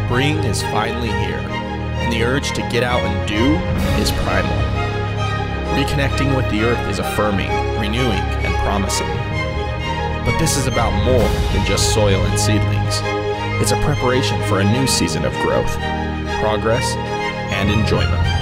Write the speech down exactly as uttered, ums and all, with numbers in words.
Spring is finally here, and the urge to get out and do is primal. Reconnecting with the earth is affirming, renewing, and promising. But this is about more than just soil and seedlings. It's a preparation for a new season of growth, progress, and enjoyment.